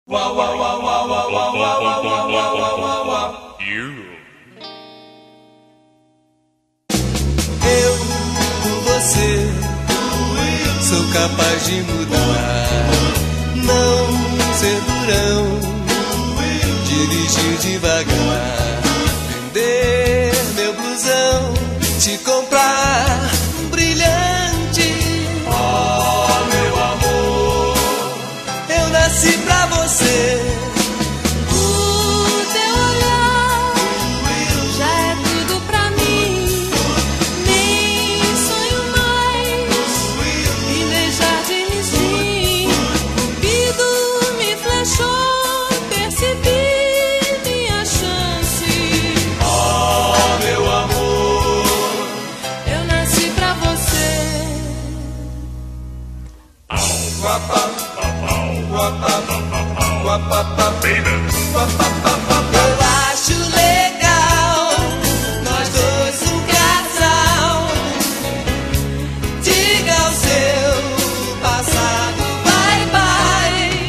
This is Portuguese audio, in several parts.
Eu, por você, sou capaz de mudar. Não ser durão, dirigir devagar, vender meu blusão, te comprar um brilhante. Oh, meu amor, eu nasci pra você. Eu acho legal nós dois, um casal. Diga ao seu passado bye bye.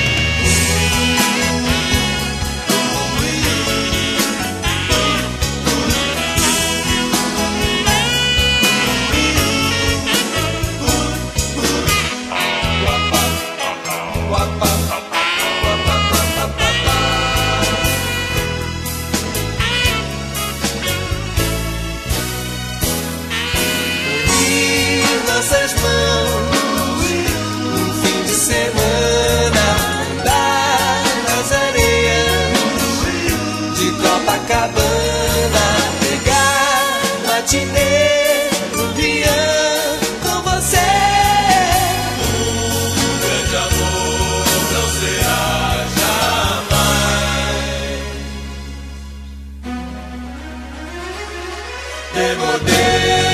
Nossas mãos, um fim de semana, andar nas areias de Copacabana, pegar matinê no Rian com você. Um grande amor não será jamais demodê.